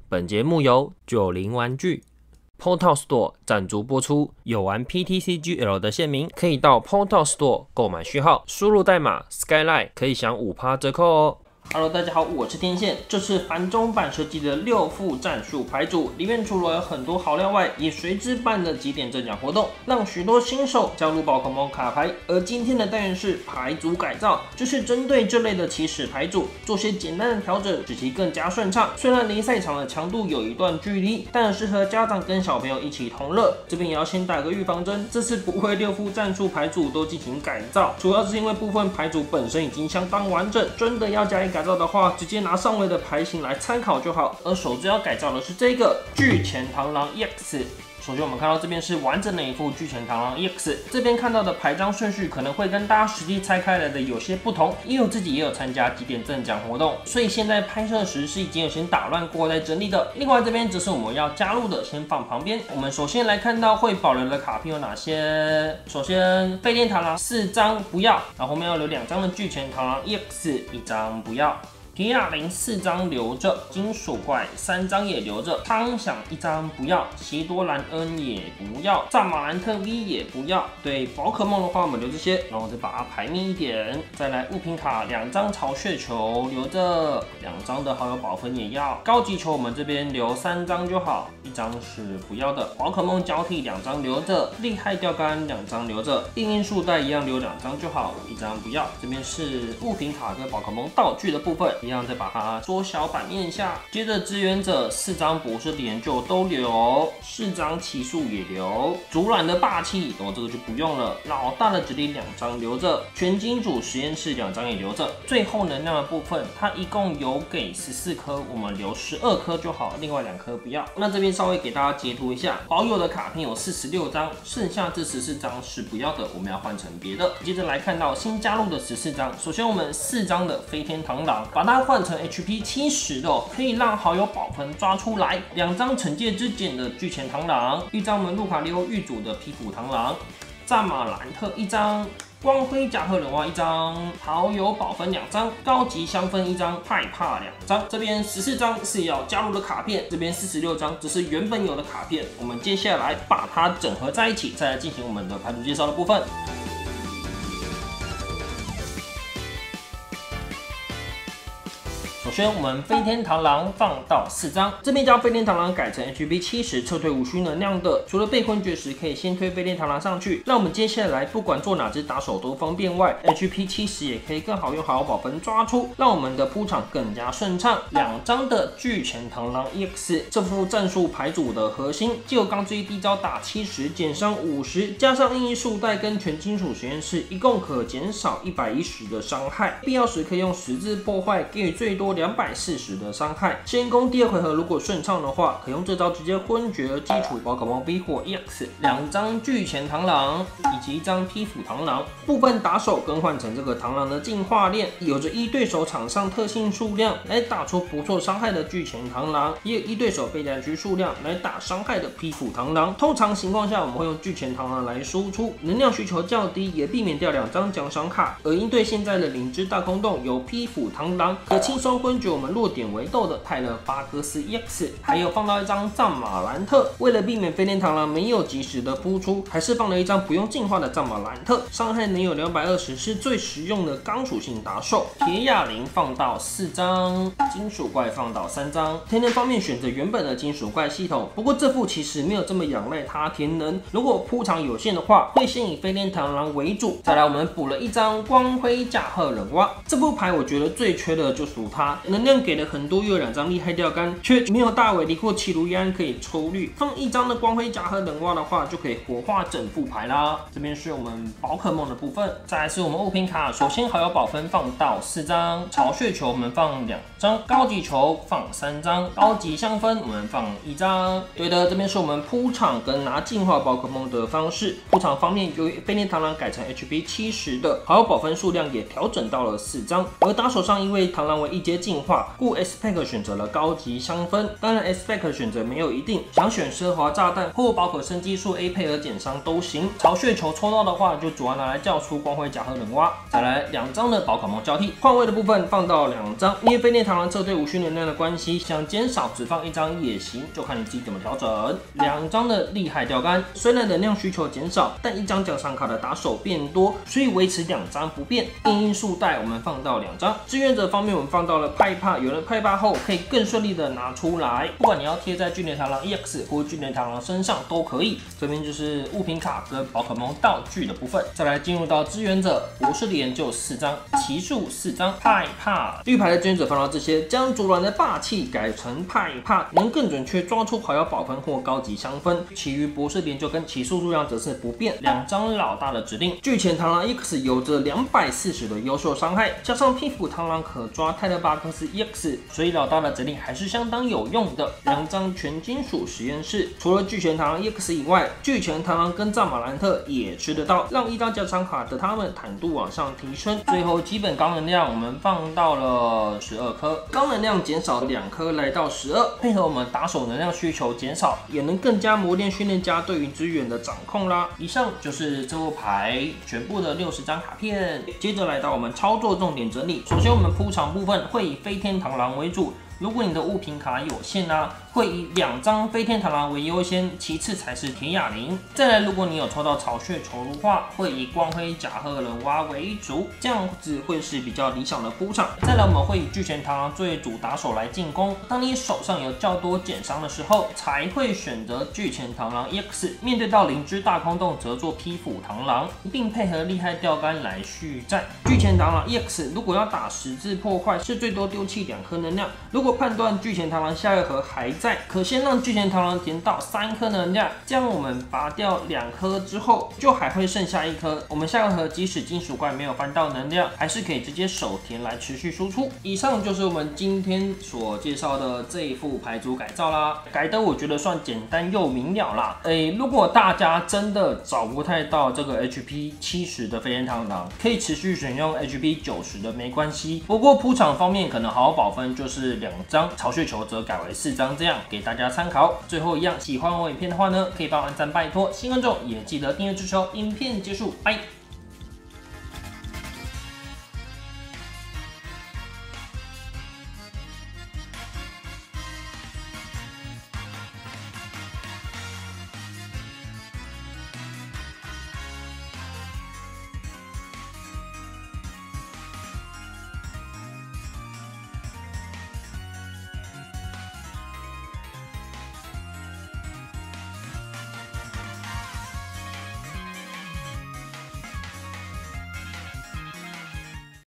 本节目由90玩具 Portal Store 赞助播出。有玩 PTCGL 的县民可以到 Portal Store 购买序号，输入代码 Skyline 可以享5%折扣哦。Hello， 大家好，我是天线。这次繁中版设计的6副战术牌组，里面除了有很多好料外，也随之办了几点赠奖活动，让许多新手加入宝可梦卡牌。而今天的单元是牌组改造，就是针对这类的起始牌组做些简单的调整，使其更加顺畅。虽然离赛场的强度有一段距离，但适合家长跟小朋友一起同乐。这边也要先打个预防针，这次不会6副战术牌组都进行改造，主要是因为部分牌组本身已经相当完整，真的要加以改造的话，直接拿上位的牌型来参考就好。而首次要改造的是这个巨前螳螂 EX。首先我们看到这边是完整的一副巨前螳螂 EX， 这边看到的牌张顺序可能会跟大家实际拆开来的有些不同，因为我自己也有参加几点赠奖活动，所以现在拍摄时是已经有先打乱过再整理的。另外这边则是我们要加入的，先放旁边。我们首先来看到会保留的卡片有哪些？首先飞天螳螂4张不要，然后后面要留2张的巨前螳螂 EX 1张不要。铁哑铃4张留着，金属怪3张也留着，汤响1张不要，西多兰恩也不要，赞马兰特 V 也不要。对宝可梦的话，我们留这些，然后再把它排密一点。再来物品卡2张巢穴球留着，2张的好友宝分也要。高级球我们这边留3张就好，1张是不要的。宝可梦交替2张留着，厉害钓竿2张留着，硬硬束带一样留2张就好，1张不要。这边是物品卡跟宝可梦道具的部分。一样再把它缩小版面一下，接着支援者4张博士的研究都留，4张奇术也留，竹篮的霸气这个就不用了，老大的指令2张留着，全金主实验室2张也留着。最后能量的部分，它一共有给14颗，我们留12颗就好，另外2颗不要。那这边稍微给大家截图一下，保有的卡片有46张，剩下这14张是不要的，我们要换成别的。接着来看到新加入的14张，首先我们4张的飞天螳螂，把它换成 HP 70的可以让好友宝盆抓出来。2张惩戒之茧的巨前螳螂，1张我们路卡利欧狱主的皮肤螳螂，赞马兰特1张。光辉甲贺忍蛙1张，好友宝分2张，高级香氛1张，害怕2张。这边14张是要加入的卡片，这边46张只是原本有的卡片。我们接下来把它整合在一起，再来进行我们的牌组介绍的部分。首先，我们飞天螳螂放到4张，这边将飞天螳螂改成 HP 70，撤退无需能量的。除了被昏厥时可以先推飞天螳螂上去，让我们接下来不管做哪只打手都方便外，HP 70也可以更好用好友宝盆抓出，让我们的铺场更加顺畅。2张的巨前螳螂 EX， 这副战术牌组的核心，既有钢之一低招打70，减伤50，加上硬硬束带跟全金属实验室，一共可减少110的伤害。必要时可以用十字破坏，给予最多240的伤害。先攻第2回合如果顺畅的话，可用这招直接昏厥基础宝可梦逼火 EX。2张巨前螳螂以及1张披肤螳螂，部分打手更换成这个螳螂的进化链，有着依对手场上特性数量来打出不错伤害的巨前螳螂，也有依对手备战区数量来打伤害的披肤螳螂。通常情况下，我们会用巨前螳螂来输出，能量需求较低，也避免掉2张奖赏卡。而应对现在的灵芝大空洞，有披肤螳螂可轻松昏厥我们落点为豆的泰勒巴格斯 EX， 还有放到1张赞马兰特。为了避免飞天螳螂没有及时的扑出，还是放了1张不用进化的赞马兰特，伤害能有220，是最实用的钢属性打手。铁哑铃放到4张，金属怪放到3张。天能方面选择原本的金属怪系统，不过这副其实没有这么仰赖它天能，如果铺场有限的话，会先以飞天螳螂为主。再来我们补了1张光辉甲贺忍蛙，这副牌我觉得最缺的就属它，能量给了很多，又有2张厉害钓竿，却没有大尾狸或奇鲁伊安可以抽绿。放1张的光辉甲贺忍蛙的话，就可以活化整副牌啦。这边是我们宝可梦的部分，再来是我们物品卡。首先好友宝分放到4张，巢穴球我们放2张，高级球放3张，高级香氛我们放1张。对的，这边是我们铺场跟拿进化宝可梦的方式。铺场方面，由于飞天螳螂改成 HP 70的，好友宝分数量也调整到了4张。而打手上因为螳螂为1阶些进化，故 S-Pack 选择了高级香氛。当然 S-Pack 选择没有一定，想选奢华炸弹或宝可生技术 A 配合减伤都行。巢穴球抽到的话，就主要拿来叫出光辉甲和冷蛙。再来2张的宝可梦交替，换位的部分放到2张，因为飞天螳螂侧队无需能量的关系，想减少只放1张也行，就看你自己怎么调整。2张的厉害钓竿，虽然能量需求减少，但1张奖赏卡的打手变多，所以维持2张不变。因束带我们放到2张。志愿者方面我们放到了派帕，有了派帕后可以更顺利的拿出来，不管你要贴在巨年螳螂 EX 或巨年螳螂身上都可以。这边就是物品卡跟宝可梦道具的部分。再来进入到志愿者，博士连就4张，奇数4张，派帕。绿牌的志愿者放到这些，将竹篮的霸气改成派帕，能更准确抓出好药宝盆或高级香氛。其余博士连就跟奇数数量则是不变。2张老大的指令，巨前螳螂 EX 有着240的优秀伤害，加上屁股螳螂可抓泰勒巴克斯 EX， 所以老大的指令还是相当有用的。2张全金属实验室，除了巨前螳螂 EX 以外，巨前螳螂跟藏马兰特也吃得到，让1张奖赏卡的它们坦度往上提升。最后基本高能量我们放到了12颗，高能量减少2颗来到12，配合我们打手能量需求减少，也能更加磨练训练家对于资源的掌控啦。以上就是这副牌全部的60张卡片，接着来到我们操作重点整理。首先我们铺场部分会以飞天螳螂为主，如果你的物品卡有限会以2张飞天螳螂为优先，其次才是铁哑铃。再来，如果你有抽到巢穴球的话，会以光辉甲贺冷蛙为主，这样子会是比较理想的铺场。再来，我们会以巨前螳螂作为主打手来进攻。当你手上有较多减伤的时候，才会选择巨前螳螂 EX。面对到灵芝大空洞，则做披斧螳螂，并配合厉害钓竿来续战。巨前螳螂 EX 如果要打10字破坏，是最多丢弃2颗能量。如果判断巨前螳螂下一盒还在，可先让巨前螳螂填到3颗能量，这样我们拔掉2颗之后，就还会剩下1颗。我们下回合即使金属怪没有翻到能量，还是可以直接手填来持续输出。以上就是我们今天所介绍的这一副牌组改造啦，改的我觉得算简单又明了啦。如果大家真的找不太到这个 HP 70的飞天螳螂，可以持续选用 HP 90的没关系。不过铺场方面可能好好保分就是2张，巢穴球则改为4张，这样给大家参考。最后一样，喜欢我影片的话呢，可以帮我按赞拜托，新观众也记得订阅支持哦。影片结束，拜。